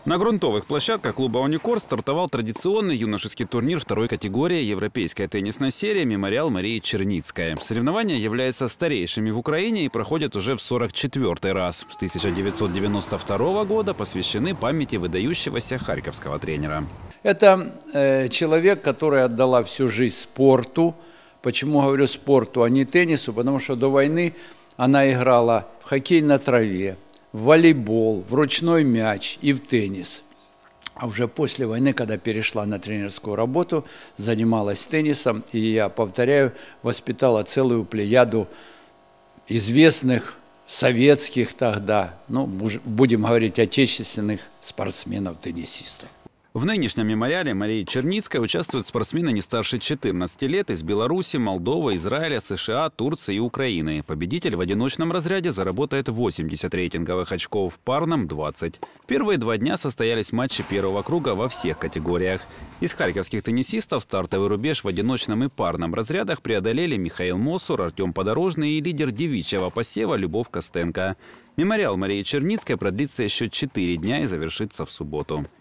На грунтовых площадках клуба «Уникор» стартовал традиционный юношеский турнир второй категории европейская теннисная серия «Мемориал Марии Черницкой». Соревнования являются старейшими в Украине и проходят уже в 44-й раз. С 1992 года посвящены памяти выдающегося харьковского тренера. Это человек, который отдала всю жизнь спорту. Почему говорю спорту, а не теннису? Потому что до войны она играла в хоккей на траве, в волейбол, в ручной мяч и в теннис. А уже после войны, когда перешла на тренерскую работу, занималась теннисом. И, я повторяю, воспитала целую плеяду известных советских тогда, ну, будем говорить, отечественных спортсменов-теннисистов. В нынешнем мемориале Марии Черницкой участвуют спортсмены не старше 14 лет из Беларуси, Молдовы, Израиля, США, Турции и Украины. Победитель в одиночном разряде заработает 80 рейтинговых очков, в парном – 20. Первые 2 дня состоялись матчи первого круга во всех категориях. Из харьковских теннисистов стартовый рубеж в одиночном и парном разрядах преодолели Михаил Мосур, Артем Подорожный и лидер девичьего посева Любовь Костенко. Мемориал Марии Черницкой продлится еще 4 дня и завершится в субботу.